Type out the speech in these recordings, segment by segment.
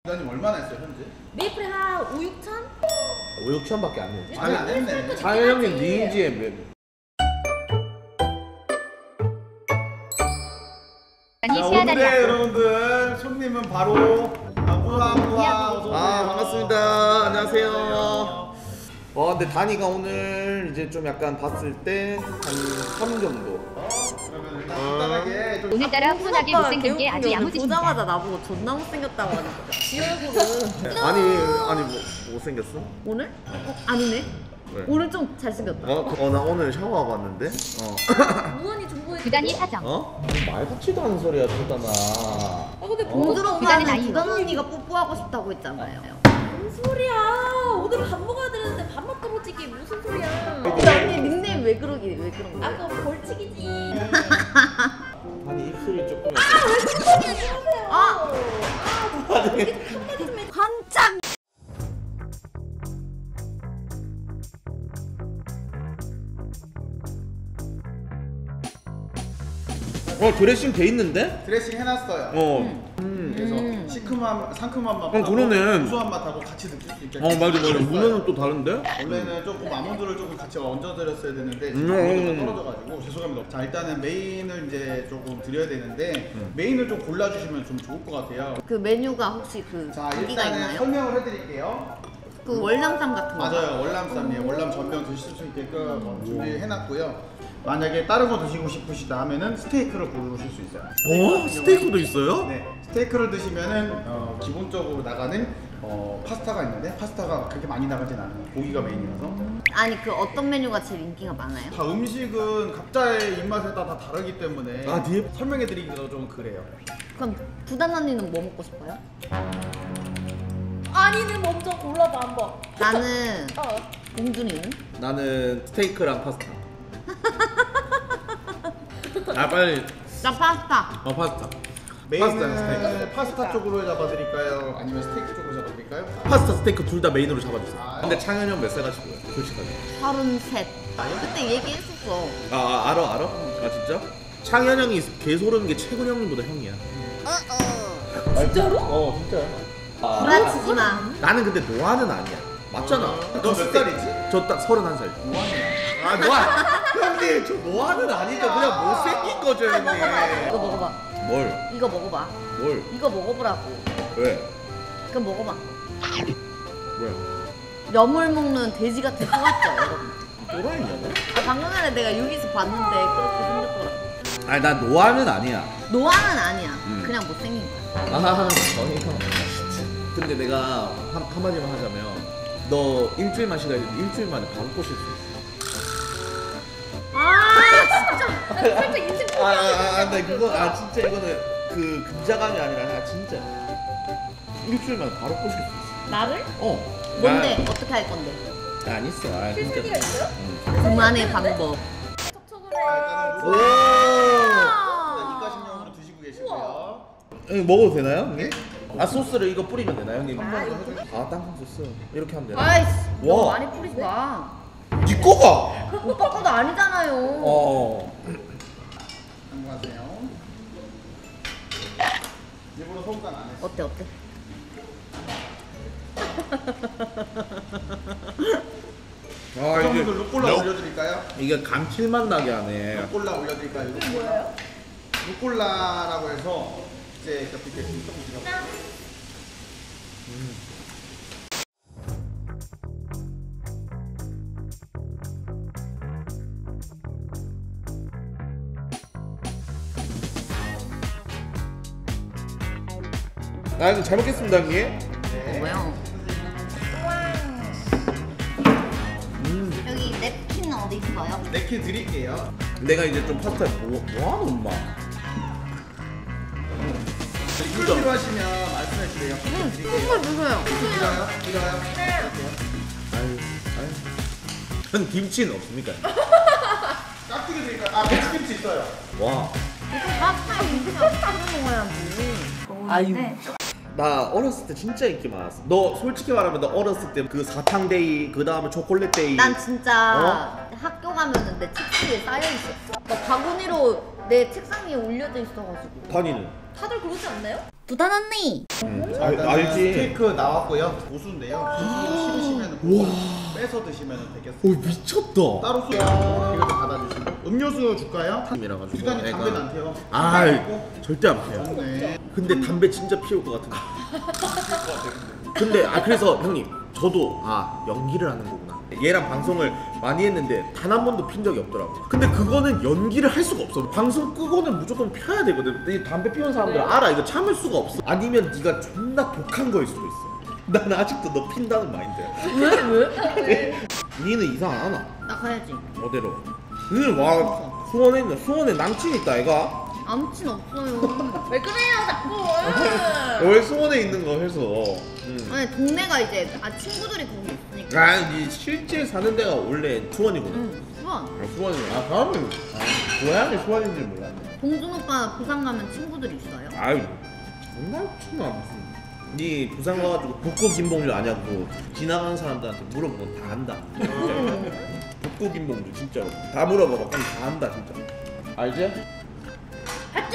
부장님 얼마나 했어요 현재? 메이플에 한 5, 6천? 5, 6천밖에 안 해. 많이 안 했네. 장현 형님 니인지에 자, 오늘의 여러분들 손님은 바로 아부아부아 어서 오세요. 반갑습니다. 안녕하세요. 근데 다니가 오늘 이제 좀 약간 봤을 때 한 3 정도. 그러면 일단 간단하게 좀 오늘따라 훈훈하게 못생긴 게 아주 야무지십니다. 보자마자 나보고 존나 못생겼다고 하는 거야. 지 얼굴은. 아니 뭐 못생겼어? 오늘? 아니네. 왜? 오늘 좀 잘생겼다. 나 오늘 샤워하고 왔는데. 무언이 정보에 구단이 사정. 말 같지도 않은 소리야 두단아. 근데 구단은 봉준호가 아니고. 구단 언니가 뽀뽀하고 싶다고 했잖아요. 무슨 소리야? 오늘 밥 먹어야 되는데 밥맛 떨어지기 무슨 소리야? 근데 언니 닉네임 왜 그런 거야? 그거 벌칙이지. 아니 입술이 조금. 한참. 드레싱 돼 있는데? 드레싱 해놨어요. 그래서 시큼한 상큼한 맛, 그러네. 구수한 맛하고 같이 느낄 수 있게. 맞아. 문어는 또 다른데? 원래는 조금 아몬드를 조금 같이 얹어드렸어야 되는데 지금 아몬드가 떨어져가지고 죄송합니다. 자 일단은 메인을 이제 조금 드려야 되는데 메인을 좀 골라주시면 좀 좋을 것 같아요. 그 메뉴가 혹시 그 자 고기가 일단은 있나요? 설명을 해드릴게요. 그 월남쌈 같은 거. 맞아요. 월남쌈이에요. 월남 전병 드실 수 있게끔 준비해놨고요. 만약에 다른 거 드시고 싶으시다 하면은 스테이크를 고르실 수 있어요. 스테이크도 있어요? 네, 스테이크를 드시면은 기본적으로 나가는 파스타가 있는데 파스타가 그렇게 많이 나가진 않아요. 고기가 메인이라서. 아니 그 어떤 메뉴가 제일 인기가 많아요? 다 음식은 각자의 입맛에 따라 다 다르기 때문에 뒤에 설명해드리기도 좀 그래요. 그럼 부단 언니는 뭐 먹고 싶어요? 아니는 먼저 골라봐 한번. 나는 봉준이는? 나는 스테이크랑 파스타. 빨리. 나 파스타. 파스타. 메인은 스테이크. 파스타 쪽으로 잡아드릴까요? 아니면 스테이크 쪽으로 잡아드릴까요? 파스타, 스테이크 둘 다 메인으로 잡아주세요. 아, 근데 창현이 형 몇 살 가시고요? 솔직하게. 33. 그때 얘기했었어. 알아? 진짜? 창현 형이 개소르는 게 최근 형님보다 형이야. 진짜로? 진짜야. 구라치지 마. 나는 근데 노아는 아니야. 맞잖아. 너 몇 살이지? 저 딱 31살. 뭐하냐? 노아. 형님, 저 노아는 아니죠. 그냥 못생긴 거죠, 형님. 이거 먹어봐. 뭘? 이거 먹어봐. 뭘? 이거 먹어보라고. 왜? 그럼 먹어봐. 왜? 염을 먹는 돼지 같은 거 같죠, 여러분? 또라이냐고? 방금 전에 내가 여기서 봤는데 그렇게 생겼더라고. 아니, 난 노아는 아니야. 노아는 아니야. 그냥 못생긴 거야. 저희가. 근데 내가 한마디만 하자면 너 일주일만 시간이 일주일 만에 바로 꼬실 수 있어. 진짜. 살짝 인생 근데 그거 진짜 이거는 그 근자감이 아니라 진짜 일주일 만에 바로 꼬실 수 있어. 나를? 뭔데? 어떻게 할 건데? 난 있어. 진짜. 필살기가 있어요? 그만의 방법. 척척을 일단은 오. 이가심용으로 드시고 계시고요. 형님 먹어도 되나요, 형님? 소스를 이거 뿌리면 되나요, 형님? 땅콩 소스 이렇게 하면 되나? 아이씨. 너무 와. 많이 뿌리지 마. 네 거가. 오빠 거도 아니잖아요. 참고하세요. 일부러 소금간 안 했어. 어때? 여러분들 루꼴라 올려드릴까요? 이게 감칠맛 나게 하네. 루꼴라 올려드릴까요? 이거 뭐예요? 루꼴라라고 해서 이제 이렇게 조금 드려. 이거 잘 먹겠습니다, 형님. 뭐요? 여기 냅킨 어디 있어요? 냅킨 드릴게요. 내가 이제 좀 파스타에 뭐하는 엄마? 술 필요하시면 말씀해 주세요. 정말 무서워요. 길어요? 아유. 전 김치는 없습니까? 깍두기 드릴까요? 배추김치 있어요. 와. 파스타 인기가 파는 먹어야지. 나 어렸을 때 진짜 인기 많았어. 너 솔직히 말하면 너 어렸을 때 그 사탕데이, 그 다음에 초콜릿데이. 난 진짜 학교 가면은 내 책상 위에 쌓여 있었어. 나 바구니로 내 책상 위에 올려져 있어가지고. 단이는? 다들 그러지 않나요? 두단 언니. 자, 일단은 알지. 스테이크 나왔고요. 고수인데요. 고수 싫으시면 빼서 드시면 되겠습니다. 오 미쳤다. 따로 수 이렇게 받아주시고 음료수 줄까요? 이라가지고 주단이 담배는 안 태워. 아 절대 안 피워. 네. 근데 담배 진짜 피울 것 같은데. 근데 그래서 형님 저도 연기를 하는 거구나. 얘랑 방송을 많이 했는데 단 한 번도 핀 적이 없더라고. 근데 그거는 연기를 할 수가 없어. 방송 끄고는 무조건 펴야 되거든. 이 담배 피우는 사람들 알아. 이거 참을 수가 없어. 아니면 네가 존나 독한 거일 수도 있어. 나는 아직도 너 핀다는 마인드야. 왜? 니는 이상 안 하나? 나 가야지. 어디로? 니는 와 수원에 있는 수원에 남친 있다 애가. 남친 없어요. 왜 그래요 자꾸? 왜 수원에 있는 거 해서? 아니 동네가 이제 친구들이 거기 있으니까. 니 실제 사는 데가 원래 수원이구나. 응. 수원. 수원이구나. 그러면 고향이 수원인 줄 몰랐네. 봉준 오빠 부산 가면 친구들 있어요? 아유 존나 추나 무슨. 니 부산 가가지고 북구 김봉주 아냐고 지나가는 사람들한테 물어보면 다 안다. 북구 김봉주 진짜로 다 물어봐봐. 그럼 다 안다 진짜. 알지? 맞지.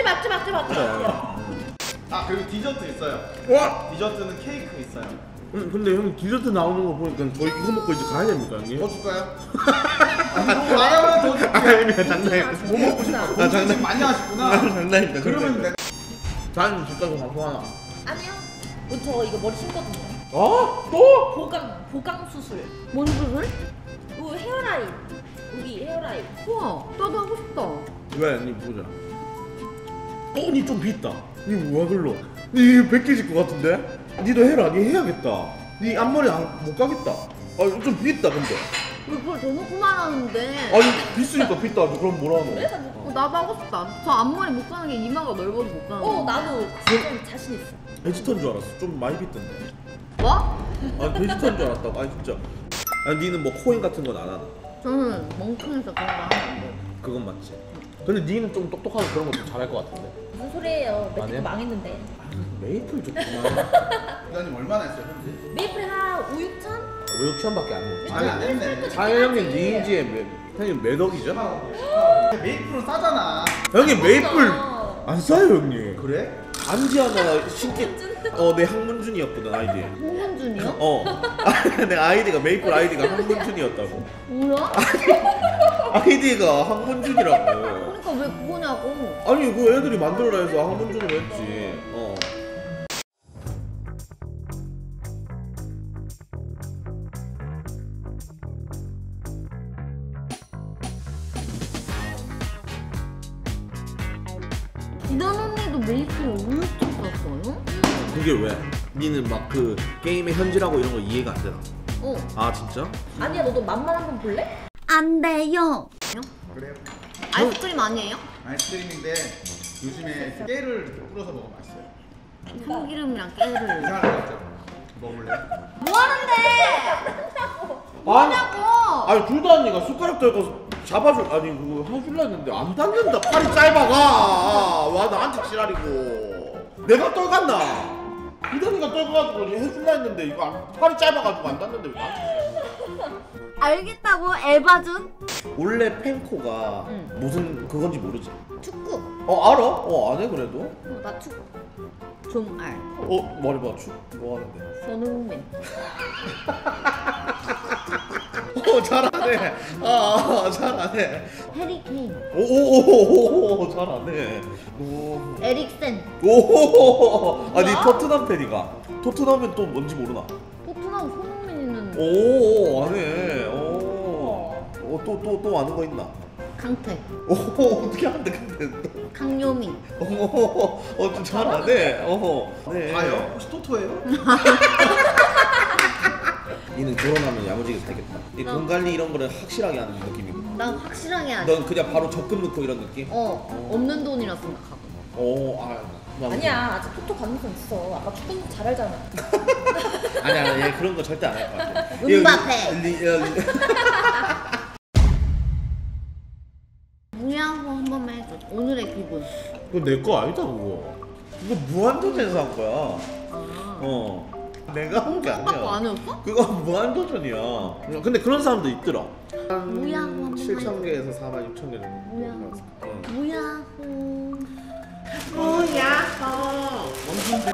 아 그리고 디저트 있어요. 와! 디저트는 케이크 있어요. 근데 형 디저트 나오는 거 보니까 저희 이거 먹고 이제 가야 됩니까 형님? 더 줄까요? 말하면 더 줄게. 장난이야. 뭐 먹고 싶어? 장난 많이 하시구나. 장난이다. 그러면 내가 난 집 가서 방송 하나. 아니요. 저 이거 머리 심거든요. 또? 보강 수술. 뭔 수술? 이거 헤어라인. 여기 헤어라인. 우와, 나도 하고 싶다. 왜? 니 보자. 니 좀 빗다. 니 뭐야 글로? 니 100개 질 것 같은데? 니도 해라. 니 해야겠다. 니 앞머리 못 가겠다. 좀 빗다 근데. 왜 그걸 대놓고 말하는데? 아니 빗으니까 빗다. 그럼 뭐라 하노? 나도 하고 싶다. 저 앞머리 못 가는 게 이마가 넓어서 못 가는 거. 나도 좀 자신 있어. 베지터인 줄 알았어. 좀 많이 빗던데. 뭐? 베지터인 줄 알았다고. 진짜. 니는 뭐 코인 같은 건 안 하나? 저는 멍청해서 그런 거 하면 안 돼요. 그건 맞지. 근데 니는 좀 똑똑하고 그런 것도 잘할 것 같은데. 무슨 소리예요? 아니야? 매트가 망했는데. 메이플 좋구나. 기자님 얼마나 했어요 현재? 메이플이 한 5, 6천? 5, 6천밖에 안 해. 많이 안 했네. 자연 형님 니인지에 형님 몇 억이죠? 메이플은 싸잖아. 형님 메이플 안 싸요 형님. 그래? 반지 하나 신기. 내 항문준이었거든 아이디. 홍문준이요? 내 아이디가 메이플 아이디가 항문준이었다고. 뭐야? 아이디가 항문준이라고. 그러니까 왜 그거냐고. 아니 그 애들이 만들어라 해서 항문준으로 했지. 기단 언니도 메이플 5, 6천 썼어요? 그게 왜? 니는 막 그 게임의 현질하고 이런 거 이해가 안 되나? 아 진짜? 아니야, 너도 맛만 한번 볼래? 안 돼요. 그래요? 아이스크림 아니에요? 아이스크림인데 요즘에 깨를 뿌려서 먹으면 맛있어요. 참기름이랑 깨를. 이상할 것 같죠? 먹을래? 뭐 하는데? 뭐냐고. 아니 둘 다 언니가 숟가락 들고 잡아줄 그거 해줄라 했는데 안 닿는다. 팔이 짧아가. 와 나한테 지랄이고. 내가 떨갔나? 이단이가 떨궈가지고 해줄라 했는데 이거 팔이 짧아가지고 안 닿는데 왜 나한테? 알겠다고 에바준? 원래 펜코가 무슨 그건지 모르지? 축구. 알아? 안 해 그래도? 나 축구. 좀 알. 말해봐. 뭐 하는데? 손흥민. 잘하네. 잘하네. 해리 케인. 오 잘하네. 에릭센. 아니 토트넘 팬이가. 토트넘은 또 뭔지 모르나? 토트넘 손흥민 있는. 아네. 또 아는 거 있나? 강태. 어떻게 하는데 근데? 강요민. 좀 잘하네. 네. 아요? 혹시 토토예요? 니는 결혼하면 야무지게 살겠다. 이 돈 관리 이런 거를 확실하게 하는 느낌이고. 난 확실하게 하지. 넌 그냥 바로 적금 넣고 이런 느낌? 없는 돈이라 생각하고. 아니야, 아직 토토 가능성 있어. 아까 축구 잘 알잖아. 아니야, 얘 그런 거 절대 안 할 것 같아. 음바페. 무야호 한 번만 해줘. 오늘의 기분. 그거 내 거 아니다 그거. 그거 무한도전에서 한 거야. 아. 내가 한 게 오빠 거 아니야. 아니었어? 그거 무한도전이야. 근데 그런 사람도 있더라. 무야호 한 번만 7,000개에서 46,000개 정도. 무야호. 무야호. 우야호. 원순